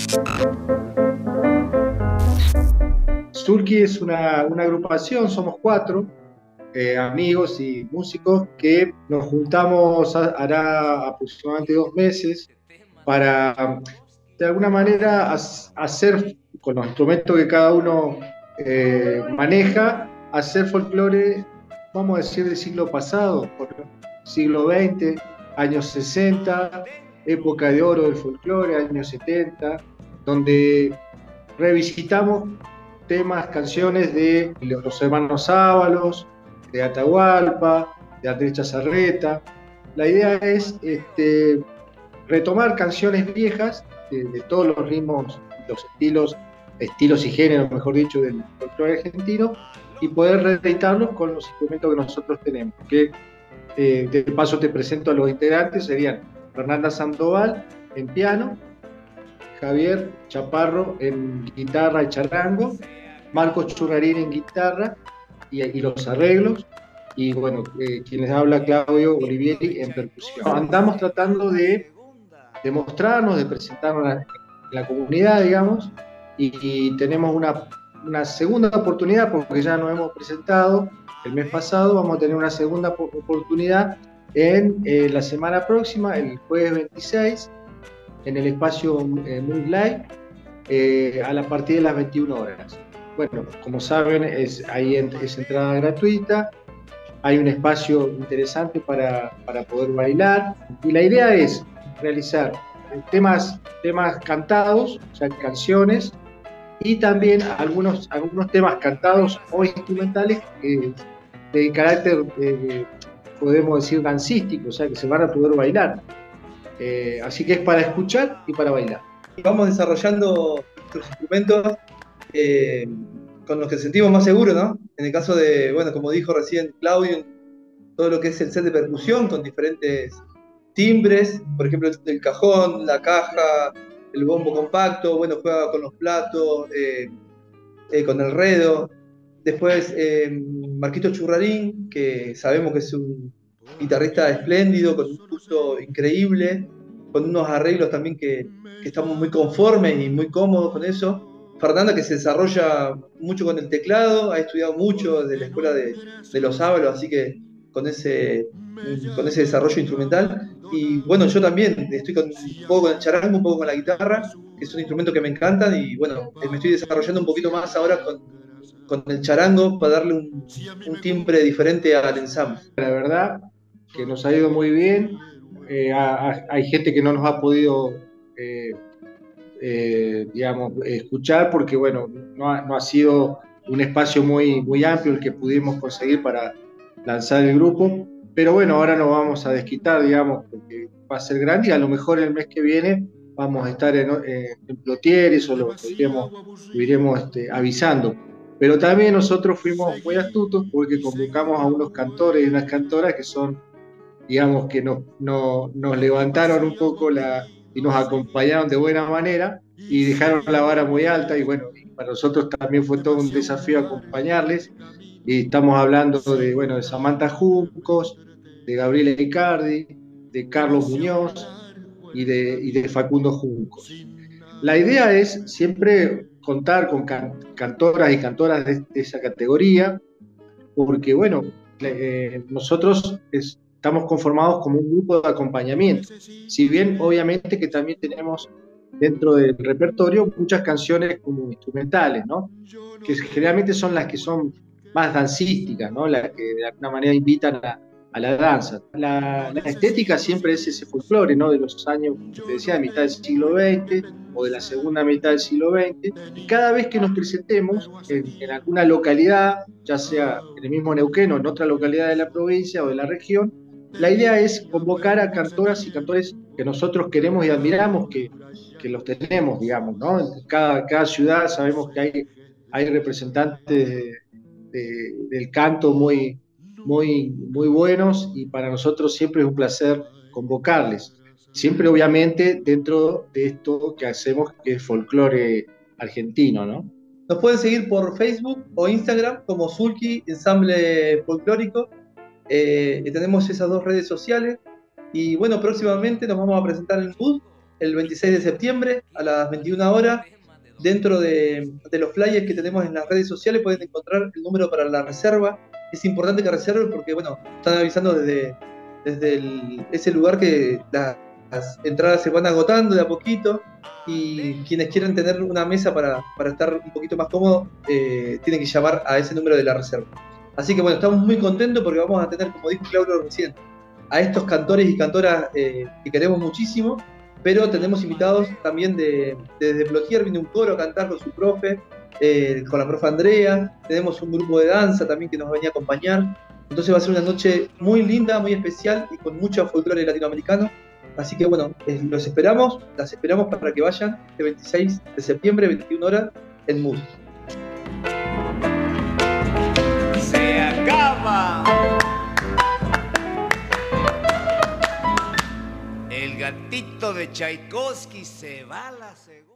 Sulky es una agrupación, somos cuatro amigos y músicos que nos juntamos hará aproximadamente 2 meses para, de alguna manera, hacer con los instrumentos que cada uno maneja, hacer folclore, vamos a decir, del siglo pasado, por siglo XX, años 60, época de oro del folclore, años 70, donde revisitamos temas, canciones de los hermanos Ábalos, de Atahualpa, de Andrés Chazarreta. La idea es retomar canciones viejas de todos los ritmos, los estilos y géneros, mejor dicho, del folclore argentino, y poder reeditarlos con los instrumentos que nosotros tenemos. Que de paso te presento a los integrantes: serían Fernanda Sandoval en piano, Javier Chaparro en guitarra y charango, Marcos Churrarín en guitarra y los arreglos, y bueno, quien les habla, Claudio Olivieri, en percusión. Andamos tratando de mostrarnos, de presentarnos en la comunidad, digamos, y tenemos una segunda oportunidad, porque ya nos hemos presentado el mes pasado. Vamos a tener una segunda oportunidad en la semana próxima, el jueves 26, en el espacio Moonlight, a partir de las 21 horas. Bueno, como saben, es entrada gratuita, hay un espacio interesante para poder bailar, y la idea es realizar temas cantados, o sea, canciones, y también algunos temas cantados o instrumentales de carácter, podemos decir, dancístico, o sea, que se van a poder bailar. Así que es para escuchar y para bailar. Vamos desarrollando nuestros instrumentos con los que sentimos más seguros, ¿no? En el caso de, bueno, como dijo recién Claudio, todo lo que es el set de percusión con diferentes timbres, por ejemplo, el cajón, la caja, el bombo compacto, bueno, juega con los platos, con el redo. Después, Marquito Churrarín, que sabemos que es un guitarrista espléndido, con un gusto increíble, con unos arreglos también que estamos muy conformes y muy cómodos con eso. Fernanda, que se desarrolla mucho con el teclado, ha estudiado mucho desde la escuela de los Ábalos, así que con ese desarrollo instrumental. Y bueno, yo también estoy un poco con el charango, un poco con la guitarra, que son instrumentos que me encantan, y bueno, me estoy desarrollando un poquito más ahora con el charango para darle un timbre diferente al ensamble. La verdad que nos ha ido muy bien. Hay gente que no nos ha podido, digamos, escuchar, porque bueno, no ha sido un espacio muy amplio el que pudimos conseguir para lanzar el grupo, pero bueno, ahora nos vamos a desquitar, digamos, porque va a ser grande, y a lo mejor el mes que viene vamos a estar en Plotieres, o lo iremos avisando. Pero también nosotros fuimos muy astutos, porque convocamos a unos cantores y unas cantoras que son, digamos, que nos levantaron un poco y nos acompañaron de buena manera, y dejaron la vara muy alta, y bueno, y para nosotros también fue todo un desafío acompañarles. Y estamos hablando de Samantha Juncos, de Gabriela Icardi, de Carlos Muñoz y de Facundo Juncos. La idea es siempre contar con cantoras y cantoras de esa categoría, porque bueno, nosotros estamos conformados como un grupo de acompañamiento. Si bien obviamente que también tenemos dentro del repertorio muchas canciones como instrumentales, ¿no? Que generalmente son las que son más dancísticas, ¿no? Las que de alguna manera invitan a la danza. La estética siempre es ese folclore, ¿no? De los años, como te decía, de mitad del siglo XX o de la segunda mitad del siglo XX. Y cada vez que nos presentemos en alguna localidad, ya sea en el mismo Neuquén o en otra localidad de la provincia o de la región, la idea es convocar a cantoras y cantores que nosotros queremos y admiramos, que los tenemos, digamos, ¿no? En cada ciudad sabemos que hay representantes del canto muy buenos, y para nosotros siempre es un placer convocarles. Siempre, obviamente, dentro de esto que hacemos, que es folclore argentino, ¿no? Nos pueden seguir por Facebook o Instagram como Sulky Ensamble Folclórico. Tenemos esas dos redes sociales. Y bueno, próximamente nos vamos a presentar en Booth el 26 de septiembre a las 21 horas. Dentro de los flyers que tenemos en las redes sociales pueden encontrar el número para la reserva. Es importante que reserven porque, bueno, están avisando desde ese lugar que las entradas se van agotando de a poquito y quienes quieran tener una mesa para estar un poquito más cómodos tienen que llamar a ese número de la reserva. Así que, bueno, estamos muy contentos porque vamos a tener, como dijo Claudio recién, a estos cantores y cantoras que queremos muchísimo, pero tenemos invitados también desde Plotier, viene un coro a cantar con su profe, con la profe Andrea, tenemos un grupo de danza también que nos venía a acompañar, entonces va a ser una noche muy linda, muy especial y con mucho folclore latinoamericano, así que bueno, las esperamos para que vayan el 26 de septiembre, 21 horas, en Mood. Se acaba. El gatito de Tchaikovsky se va a la segunda.